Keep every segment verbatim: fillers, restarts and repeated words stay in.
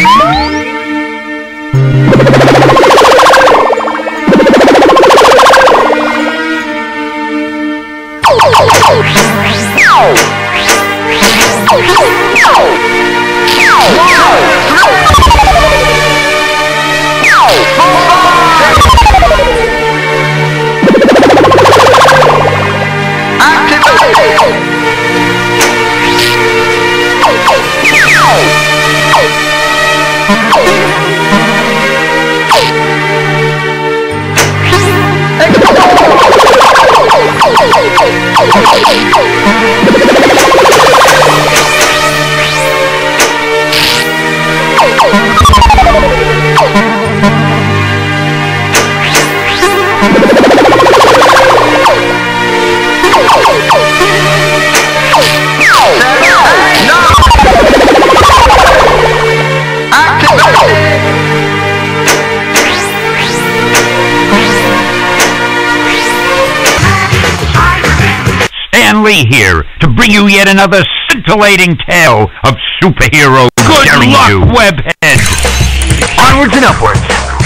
Here to bring you yet another scintillating tale of superheroes. Good luck, you. Webhead! Onwards and upwards.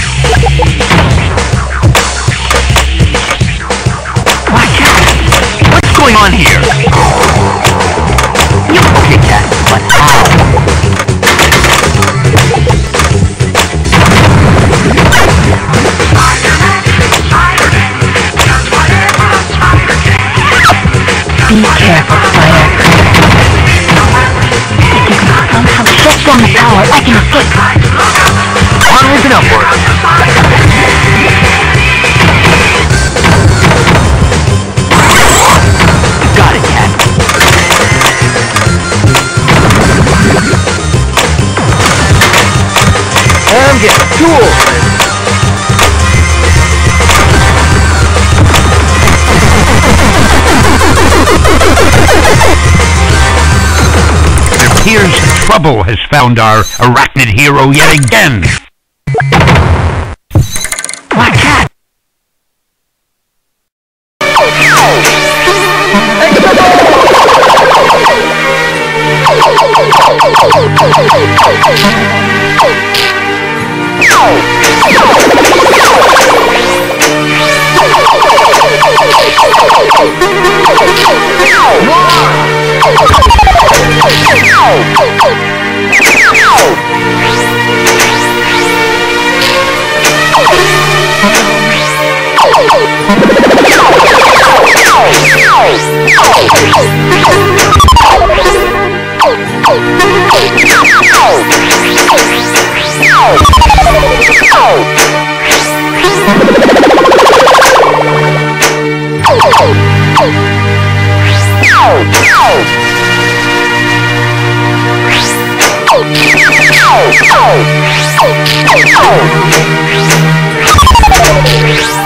Watch out! What's going on here? You okay, Cat, but how? Be careful, Spider. If you can somehow shut down the power, I can escape. Onwards and upwards. Got it, Cat. I'm getting tools. Here's trouble has found our arachnid hero yet again. Black Cat! Oh!